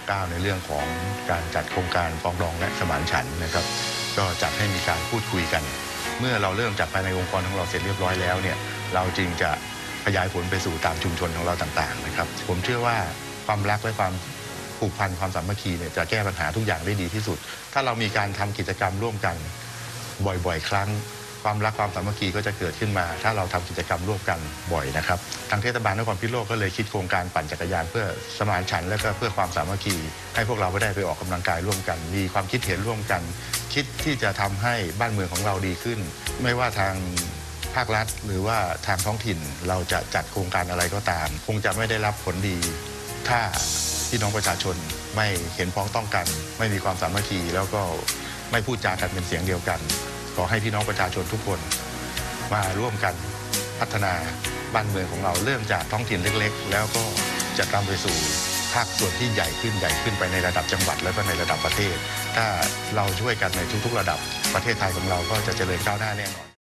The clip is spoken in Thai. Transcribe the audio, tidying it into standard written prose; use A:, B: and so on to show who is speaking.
A: 9ในเรื่องของการจัดโครงการปรองดองและสมานฉันท์นะครับก็จัดให้มีการพูดคุยกันเมื่อเราเริ่มจากภายในองค์กรของเราเสร็จเรียบร้อยแล้วเนี่ยเราจึงจะขยายผลไปสู่ตามชุมชนของเราต่างๆนะครับผมเชื่อว่าความรักและความผูกพันความสามัคคีเนี่ยจะแก้ปัญหาทุกอย่างได้ดีที่สุดถ้าเรามีการทำกิจกรรมร่วมกันบ่อยๆครั้งความรักความสามัคคีก็จะเกิดขึ้นมาถ้าเราทำกิจกรรมร่วมกันบ่อยนะครับทางเทศบาลนครพิษณุโลกก็เลยคิดโครงการปั่นจักรยานเพื่อสมานฉันท์และก็เพื่อความสามัคคีให้พวกเราได้ไปออกกำลังกายร่วมกันมีความคิดเห็นร่วมกันคิดที่จะทำให้บ้านเมืองของเราดีขึ้นไม่ว่าทางภาครัฐหรือว่าทางท้องถิ่นเราจะจัดโครงการอะไรก็ตามคงจะไม่ได้รับผลดีถ้าพี่น้องประชาชนไม่เห็นพ้องต้องกันไม่มีความสามัคคีแล้วก็ไม่พูดจากันเป็นเสียงเดียวกันขอให้พี่น้องประชาชนทุกคนมาร่วมกันพัฒนาบ้านเมืองของเราเริ่มจากท้องถิ่นเล็กๆแล้วก็จะนำไปสู่ภาคส่วนที่ใหญ่ขึ้นไปในระดับจังหวัดแล้วก็ในระดับประเทศถ้าเราช่วยกันในทุกๆระดับประเทศไทยของเราก็จะเจริญก้าวหน้าแน่นอน